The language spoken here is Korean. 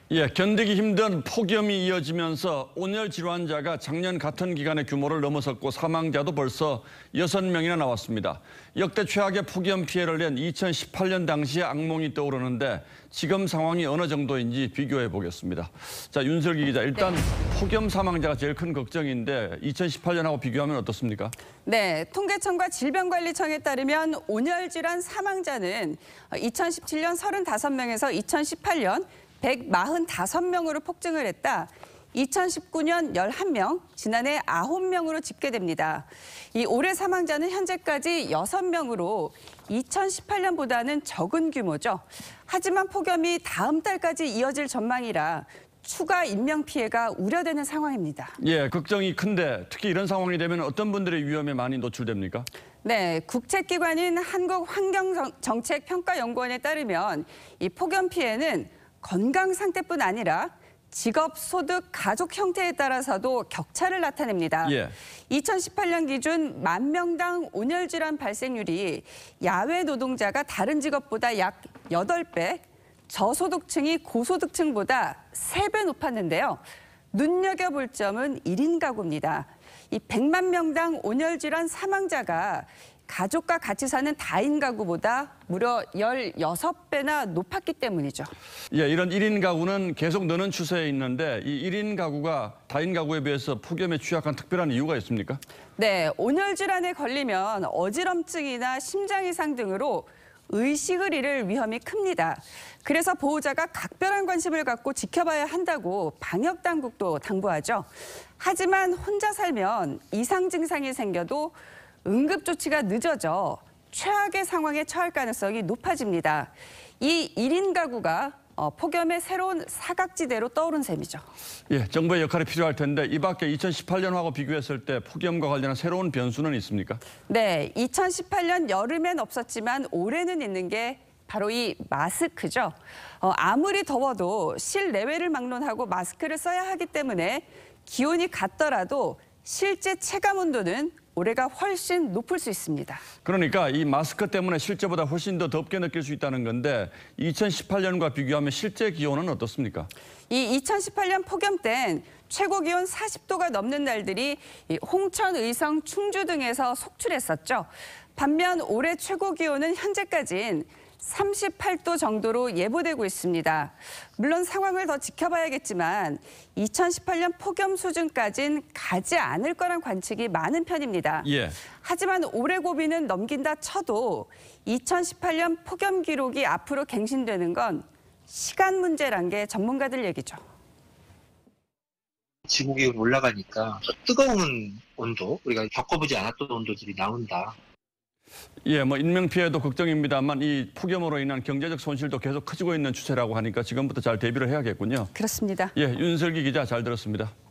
예, 견디기 힘든 폭염이 이어지면서 온열 질환자가 작년 같은 기간의 규모를 넘어섰고 사망자도 벌써 6명이나 나왔습니다. 역대 최악의 폭염 피해를 낸 2018년 당시의 악몽이 떠오르는데 지금 상황이 어느 정도인지 비교해 보겠습니다. 자, 윤슬기 기자, 일단 폭염 사망자가 제일 큰 걱정인데 2018년하고 비교하면 어떻습니까? 네, 통계청과 질병관리청에 따르면 온열 질환 사망자는 2017년 35명에서 2018년 145명으로 폭증을 했다. 2019년 11명, 지난해 9명으로 집계됩니다. 이 올해 사망자는 현재까지 6명으로 2018년보다는 적은 규모죠. 하지만 폭염이 다음 달까지 이어질 전망이라 추가 인명피해가 우려되는 상황입니다. 예, 걱정이 큰데 특히 이런 상황이 되면 어떤 분들의 위험에 많이 노출됩니까? 네, 국책기관인 한국환경정책평가연구원에 따르면 이 폭염 피해는 건강 상태뿐 아니라 직업, 소득, 가족 형태에 따라서도 격차를 나타냅니다. 예. 2018년 기준 10,000명당 온열 질환 발생률이 야외 노동자가 다른 직업보다 약 8배, 저소득층이 고소득층보다 3배 높았는데요. 눈여겨볼 점은 1인 가구입니다. 이 100만 명당 온열 질환 사망자가 가족과 같이 사는 다인 가구보다 무려 16배나 높았기 때문이죠. 예, 이런 1인 가구는 계속 느는 추세에 있는데 이 1인 가구가 다인 가구에 비해서 폭염에 취약한 특별한 이유가 있습니까? 네, 온열 질환에 걸리면 어지럼증이나 심장 이상 등으로 의식을 잃을 위험이 큽니다. 그래서 보호자가 각별한 관심을 갖고 지켜봐야 한다고 방역 당국도 당부하죠. 하지만 혼자 살면 이상 증상이 생겨도 응급 조치가 늦어져 최악의 상황에 처할 가능성이 높아집니다. 이 1인 가구가 폭염의 새로운 사각지대로 떠오른 셈이죠. 예, 정부의 역할이 필요할 텐데 이 밖에 2018년하고 비교했을 때 폭염과 관련한 새로운 변수는 있습니까? 네, 2018년 여름엔 없었지만 올해는 있는 게 바로 이 마스크죠. 아무리 더워도 실내외를 막론하고 마스크를 써야 하기 때문에 기온이 같더라도 실제 체감 온도는 올해가 훨씬 높을 수 있습니다. 그러니까 이 마스크 때문에 실제보다 훨씬 더 덥게 느낄 수 있다는 건데 2018년과 비교하면 실제 기온은 어떻습니까? 이 2018년 폭염 땐 최고 기온 40도가 넘는 날들이 홍천, 의성, 충주 등에서 속출했었죠. 반면 올해 최고 기온은 현재까지는 38도 정도로 예보되고 있습니다. 물론 상황을 더 지켜봐야겠지만 2018년 폭염 수준까지는 가지 않을 거란 관측이 많은 편입니다. 예. 하지만 올해 고비는 넘긴다 쳐도 2018년 폭염 기록이 앞으로 갱신되는 건 시간 문제란 게 전문가들 얘기죠. 지구 기온이 올라가니까 뜨거운 온도, 우리가 겪어보지 않았던 온도들이 나온다. 예, 뭐 인명피해도 걱정입니다만 이 폭염으로 인한 경제적 손실도 계속 커지고 있는 추세라고 하니까 지금부터 잘 대비를 해야겠군요. 그렇습니다. 예, 윤슬기 기자 잘 들었습니다.